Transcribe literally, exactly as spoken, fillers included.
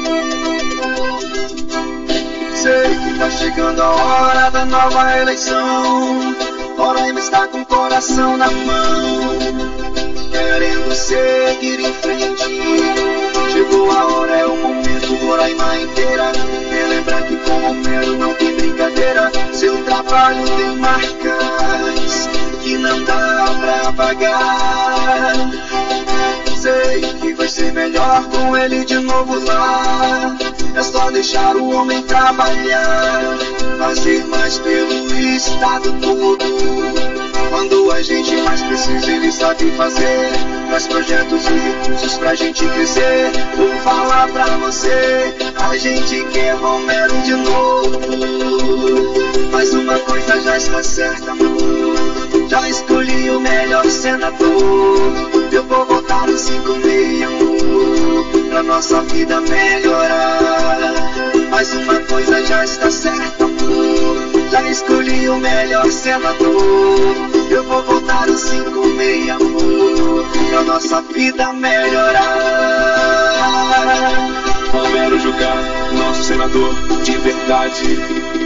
Sei que tá chegando a hora da nova eleição, Roraima está com o coração na mão, querendo seguir em frente. Chegou a hora, é o momento, Roraima inteira relembrar que com o Romero não tem brincadeira. Seu trabalho tem marcas que não dá pra apagar. Sei que vai ser melhor com ele de novo lá. É só deixar o homem trabalhar, fazer mais pelo estado todo. Quando a gente mais precisa, ele sabe fazer. Faz projetos e recursos pra gente crescer. Vou falar pra você, a gente quer Romero de novo. Mas uma coisa já está certa, amor, já escolhi o melhor senador. Eu vou votar no cinco meia, amor, pra nossa vida melhorar. Mas uma coisa já está certa, amor, já escolhi o melhor senador. Eu vou votar no cinco meia, amor, pra nossa vida melhorar. Romero Jucá, nosso senador de verdade.